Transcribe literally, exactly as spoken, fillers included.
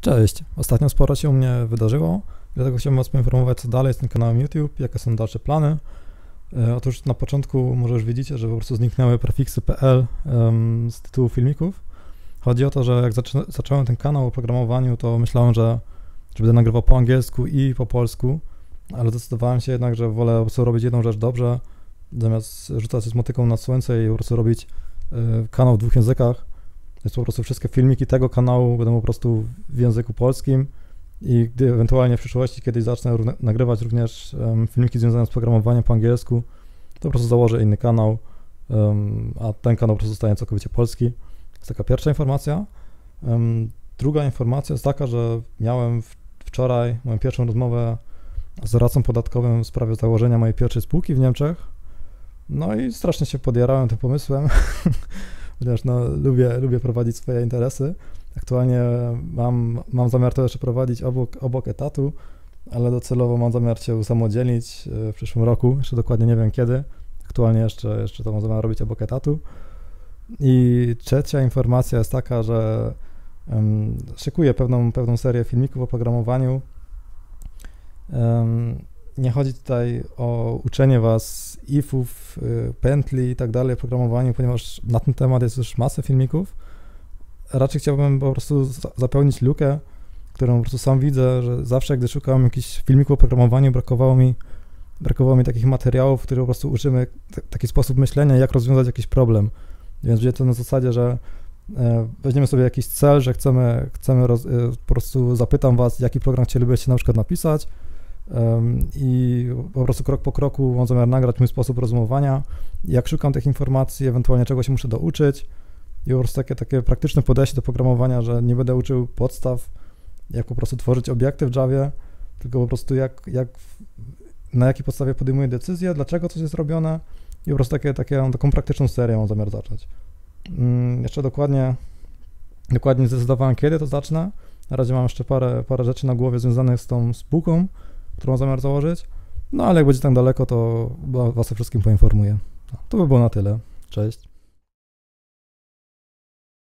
Cześć, ostatnio sporo się u mnie wydarzyło, dlatego chciałbym Was poinformować, co dalej z tym kanałem YouTube, jakie są dalsze plany. E, otóż na początku może już widzicie, że po prostu zniknęły prefiksy .pl um, z tytułu filmików. Chodzi o to, że jak zaczę zacząłem ten kanał o programowaniu, to myślałem, że, że będę nagrywał po angielsku i po polsku, ale zdecydowałem się jednak, że wolę po prostu robić jedną rzecz dobrze, zamiast rzucać się z motyką na słońce i po prostu robić y, kanał w dwóch językach. Więc po prostu wszystkie filmiki tego kanału będą po prostu w języku polskim i gdy ewentualnie w przyszłości kiedyś zacznę nagrywać również um, filmiki związane z programowaniem po angielsku, to po prostu założę inny kanał, um, a ten kanał po prostu zostanie całkowicie polski. To jest taka pierwsza informacja. Um, druga informacja jest taka, że miałem w, wczoraj moją pierwszą rozmowę z doradcą podatkowym w sprawie założenia mojej pierwszej spółki w Niemczech. No i strasznie się podjarałem tym pomysłem, ponieważ no, lubię, lubię prowadzić swoje interesy. Aktualnie mam, mam zamiar to jeszcze prowadzić obok, obok etatu, ale docelowo mam zamiar się usamodzielnić w przyszłym roku, jeszcze dokładnie nie wiem kiedy. Aktualnie jeszcze, jeszcze to mam zamiar robić obok etatu. I trzecia informacja jest taka, że um, szykuję pewną, pewną serię filmików o programowaniu. Um, Nie chodzi tutaj o uczenie was ifów, pętli i tak dalej w programowaniu, ponieważ na ten temat jest już masę filmików. Raczej chciałbym po prostu zapełnić lukę, którą po prostu sam widzę, że zawsze gdy szukałem jakichś filmików o programowaniu, brakowało mi, brakowało mi takich materiałów, w których po prostu uczymy t- taki sposób myślenia, jak rozwiązać jakiś problem. Więc będzie to na zasadzie, że e, weźmiemy sobie jakiś cel, że chcemy, chcemy roz, e, po prostu zapytam was, jaki program chcielibyście na przykład napisać, Um, i po prostu krok po kroku mam zamiar nagrać mój sposób rozumowania. Jak szukam tych informacji, ewentualnie czego się muszę douczyć i po prostu takie, takie praktyczne podejście do programowania, że nie będę uczył podstaw, jak po prostu tworzyć obiekty w Javie, tylko po prostu jak, jak na jakiej podstawie podejmuję decyzję, dlaczego coś jest robione i po prostu takie, takie, taką praktyczną serię mam zamiar zacząć. Um, jeszcze dokładnie, dokładnie zdecydowałem, kiedy to zacznę. Na razie mam jeszcze parę, parę rzeczy na głowie związanych z tą spółką, którą mam zamiar założyć, no ale jak będzie tak daleko, to was o wszystkim poinformuję. To by było na tyle. Cześć.